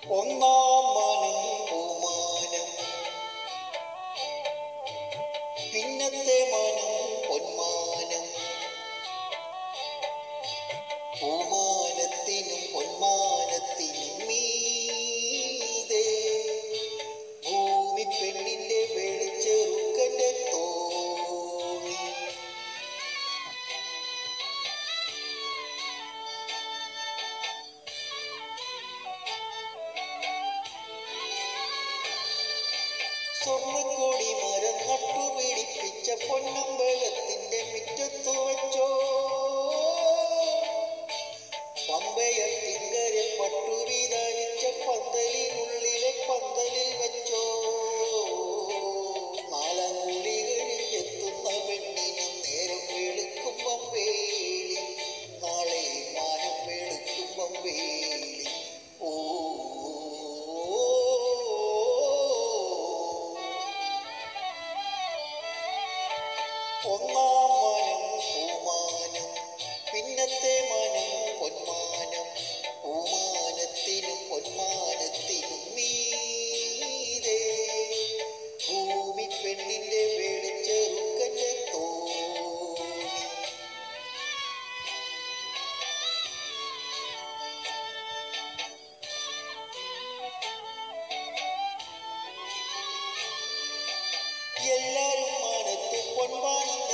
ഒന്നാം മാനം പൂമാനം, പിന്നത്തെ മാനം പൊന്മാനം. പൂമാനത്തിനും പൊന്മാനത്തിനും മീതെ ഭൂമി പെണ്ണിന്റെ വെളിച്ചെറുക്കന്റെ തോണി. സ്വർണ്ണക്കോടി മരം നട്ടുപിടിപ്പിച്ച പൊന്നമ്പലത്തിന്റെ മുറ്റത്തു വച്ചോ, പമ്പയത്തിങ്കരെ പട്ടു വിധാനിച്ച പന്തലിനുള്ളിലെ പന്തലിൽ വെച്ചോ. നാലാം കൂടി കഴിഞ്ഞെത്തുന്ന പെണ്ണിനും നേരം വെളുക്കുമ്പം വേളി, നാളെ മാനം വെളുക്കുമ്പം വേളി. ഓ ഒന്നാം മാനം പൂമാനം, പിന്നത്തെ മാനം പൊന്മാനം. പൂമാനത്തിനും പൊന്മാനത്തിനും മീതെ ഭൂമി പെണ്ണിന്റെ വെളിച്ചെറുക്കന്റെ തോണി. എല്ലാരും മാനത്ത് പൊന്മാനം